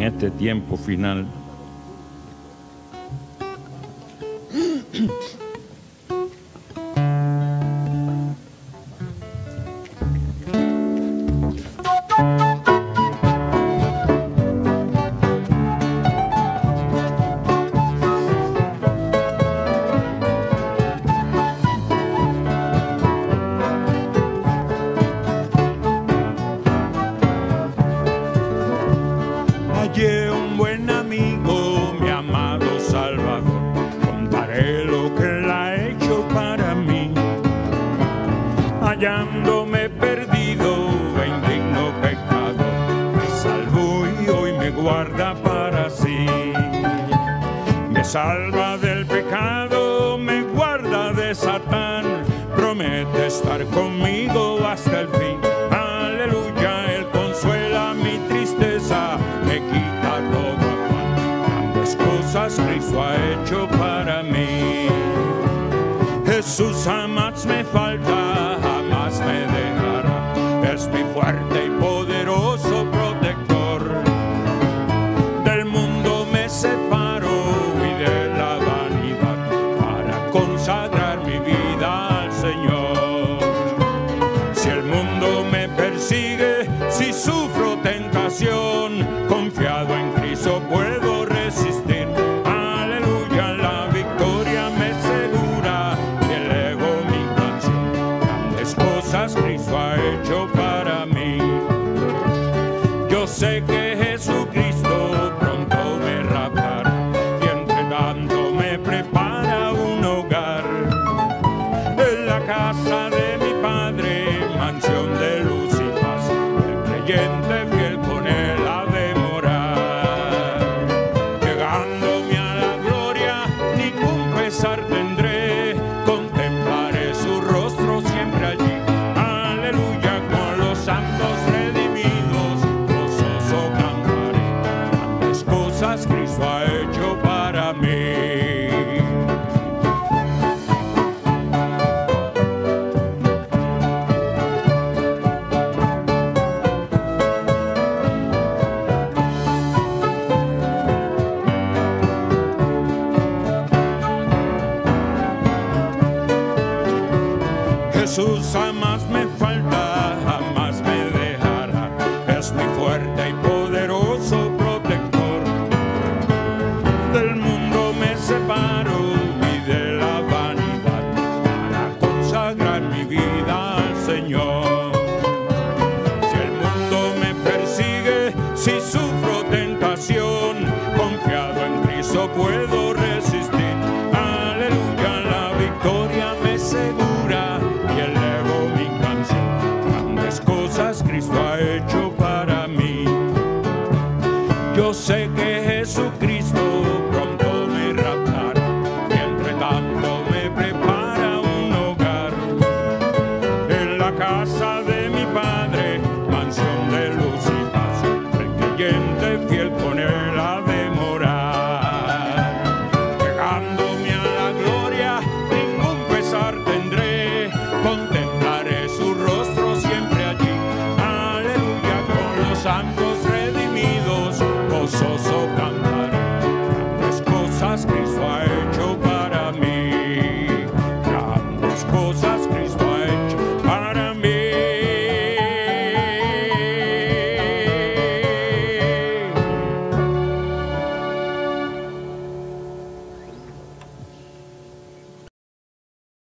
este tiempo final. Hallé un buen amigo, mi amado Salvador, contaré lo que Él ha hecho para mí. Hallándome perdido, indigno pecado, me salvó y hoy me guarda para sí. Me salva del pecado, me guarda de Satán, promete estar conmigo hasta el fin. Aleluya, Él consuela mi tristeza, me quita todo afán. Grandes cosas Cristo ha hecho para mí. Jesús jamás me falta, jamás me dejará. Es mi fuerte y poderoso protector. Del mundo me separo y de la vanidad para consagrar mi vida al Señor. Si el mundo me persigue, si sufro tentación, confiado en Cristo puedo resistir. Aleluya, la victoria me asegura y elevo mi canción. Grandes cosas Cristo ha hecho para mí. Yo sé que Jesucristo pronto me raptará y entre tanto me prepara un hogar. En la casa de mi Padre, mansión de luz y paz, el creyente fiel con Él ha de morar. Llegándome a la gloria, ningún pesar tendré, contemplaré su rostro siempre allí. Aleluya, con los santos redimidos, gozoso cantaré. Grandes cosas Cristo ha hecho para mí. Jesús jamás me falta, jamás me dejará. Es mi fuerte y poderoso protector. Del mundo me separo y de la vanidad para consagrar mi vida al Señor. Si el mundo me persigue, si sufro tentación, confiado en Cristo puedo resistir. Aleluya, la victoria me asegura y elevo mi canción. Grandes cosas Cristo ha hecho para mí. Yo sé que Jesucristo pronto me raptará y entre tanto me prepara un hogar. En la casa de mi Padre, mansión de luz y paz, el creyente fiel con Él ha de morar. Llegándome a la gloria, ningún pesar tendré, contemplaré su rostro siempre allí. Aleluya, con los santos redimidos, gozoso cantaré.